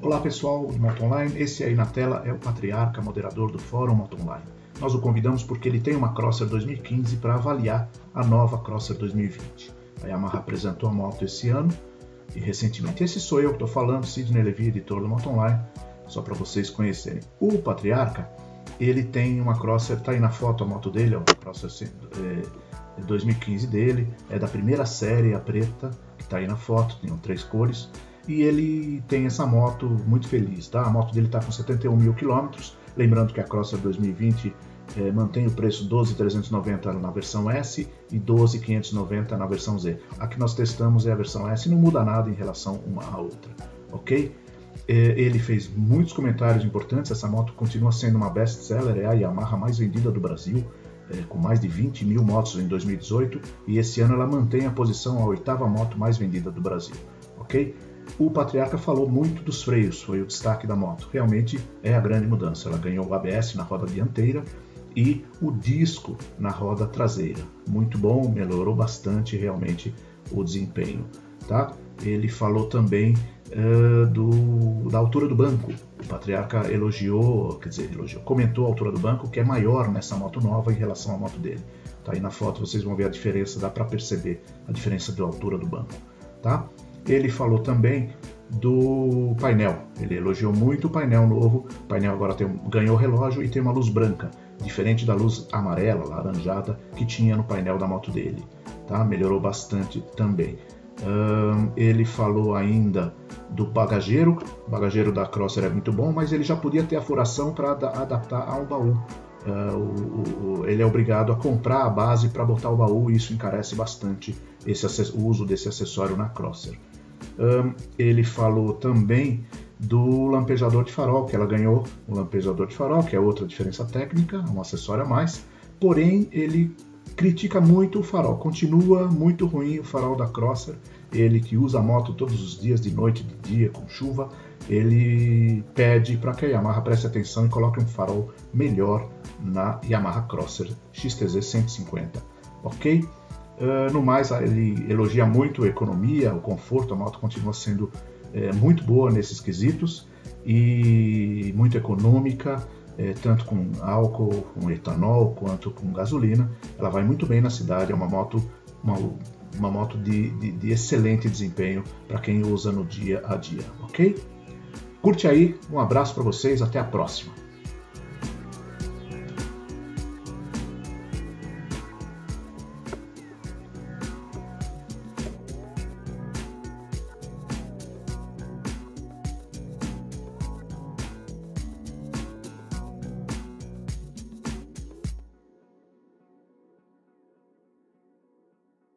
Olá pessoal do Moto Online, esse aí na tela é o Patriarca, moderador do Fórum Moto Online. Nós o convidamos porque ele tem uma Crosser 2015 para avaliar a nova Crosser 2020. A Yamaha apresentou a moto esse ano e recentemente. Esse sou eu que estou falando, Sidney Levi, editor do Moto Online, só para vocês conhecerem. O Patriarca, ele tem uma Crosser, está aí na foto a moto dele, é uma Crosser 2015 dele, é da primeira série, a preta, que está aí na foto, tem 3 cores. E ele tem essa moto muito feliz, tá? A moto dele está com 71 mil quilômetros, lembrando que a Crosser 2020 mantém o preço 12.390 na versão S e 12.590 na versão Z. A que nós testamos é a versão S, não muda nada em relação uma à outra, ok? Ele fez muitos comentários importantes, essa moto continua sendo uma best-seller, é a Yamaha mais vendida do Brasil, com mais de 20 mil motos em 2018, e esse ano ela mantém a posição, a 8ª moto mais vendida do Brasil, ok? O Patriarca falou muito dos freios, foi o destaque da moto. Realmente é a grande mudança. Ela ganhou o ABS na roda dianteira e o disco na roda traseira. Muito bom, melhorou bastante realmente o desempenho. Tá? Ele falou também da altura do banco. O Patriarca comentou a altura do banco, que é maior nessa moto nova em relação à moto dele. Tá aí na foto, vocês vão ver a diferença, dá para perceber a diferença da altura do banco. Tá? Ele falou também do painel, ele elogiou muito o painel novo. O painel agora ganhou relógio e tem uma luz branca, diferente da luz amarela, laranjada, que tinha no painel da moto dele. Tá? Melhorou bastante também. Ele falou ainda do bagageiro. O bagageiro da Crosser é muito bom, mas ele já podia ter a furação para adaptar a um baú. Ele é obrigado a comprar a base para botar o baú e isso encarece bastante o uso desse acessório na Crosser. Ele falou também do lampejador de farol, que ela ganhou o lampejador de farol, que é outra diferença técnica, um acessório a mais, porém ele critica muito o farol, continua muito ruim o farol da Crosser. Ele que usa a moto todos os dias, de noite, de dia, com chuva, ele pede para que a Yamaha preste atenção e coloque um farol melhor na Yamaha Crosser XTZ 150, ok? No mais, ele elogia muito a economia, o conforto, a moto continua sendo muito boa nesses quesitos e muito econômica, tanto com álcool, com etanol, quanto com gasolina. Ela vai muito bem na cidade, é uma moto de excelente desempenho para quem usa no dia a dia, ok? Curte aí, um abraço para vocês, até a próxima!